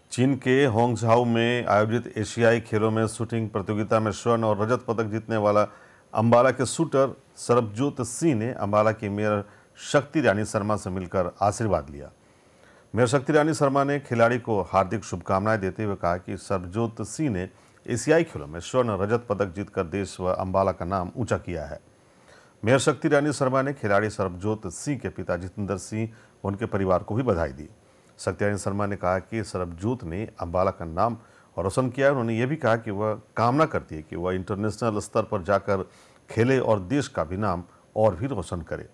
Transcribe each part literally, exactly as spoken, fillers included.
चीन के होंगझाओ में आयोजित एशियाई खेलों में शूटिंग प्रतियोगिता में स्वर्ण और रजत पदक जीतने वाला अंबाला के शूटर सरबजोत सिंह ने अंबाला की मेयर शक्ति रानी शर्मा से मिलकर आशीर्वाद लिया। मेयर शक्ति रानी शर्मा ने खिलाड़ी को हार्दिक शुभकामनाएं देते हुए कहा कि सरबजोत सिंह ने एशियाई खेलों में स्वर्ण रजत पदक जीतकर देश व अंबाला का नाम ऊंचा किया है। मेयर शक्ति रानी शर्मा ने खिलाड़ी सरबजोत सिंह के पिता जितेंद्र सिंह व उनके परिवार को भी बधाई दी। शक्ति रानी शर्मा ने कहा कि सरबजोत ने अंबाला का नाम रोशन किया है। उन्होंने ये भी कहा कि वह कामना करती है कि वह इंटरनेशनल स्तर पर जाकर खेले और देश का भी नाम और भी रोशन करे।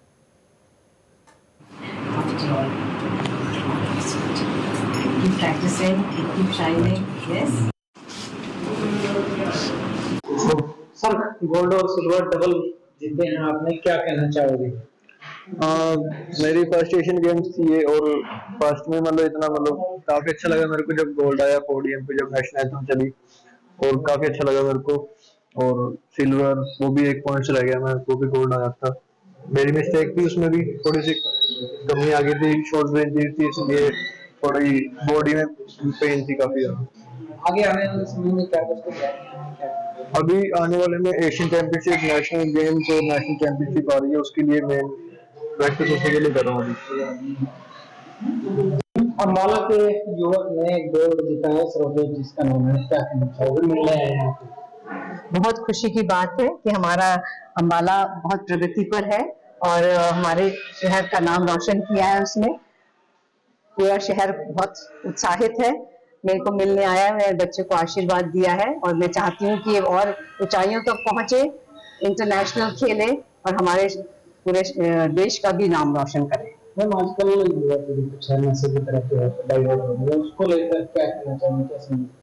सर, गोल्ड और सिल्वर डबल जीते हैं आपने, क्या कहना चाहोगे? आ, मेरी फर्स्ट एशियन गेम्स थी ये और फर्स्ट में मतलब इतना मतलब काफी अच्छा लगा मेरे को जब गोल्ड आया पोडियम पे, जब नेशनल एंथम चली और काफी अच्छा लगा मेरे को। और सिल्वर वो भी एक पॉइंट से रह गया, मैं वो भी गोल्ड आया था। मेरी मिस्टेक थी, उसमें भी थोड़ी सी कमी आ गई थी, शॉर्ट रेंज थी, इसलिए थोड़ी बॉडी में पेन थी काफी ज्यादा। आगे आने वाले समय में क्या कुछ अभी आने वाले में एशियन चैंपियनशिप, नेशनल गेम्स और नेशनल चैंपियनशिप आ रही है, उसके लिए मैं प्रैक्टिस उसी के लिए कर रहा हूँ। अंबाला के युवक ने गोल्ड जीता है, सरबजोत जिसका नाम है, क्या कहना चाहोगे? मिलने आए हैं। बहुत खुशी की बात है कि हमारा अंबाला बहुत प्रगति पर है और हमारे शहर का नाम रोशन किया है उसने। पूरा शहर बहुत उत्साहित है, मेरे को मिलने आया है, मेरे बच्चे को आशीर्वाद दिया है और मैं चाहती हूँ कि और ऊंचाइयों तक तो पहुंचे, इंटरनेशनल खेले और हमारे पूरे देश का भी नाम रोशन करे। मैम, आजकल युवा पीढ़ी कुछ है नशे की तरफ डाइवर्ट हो रही है, उसको लेकर क्या कहना चाहेंगे? कैसे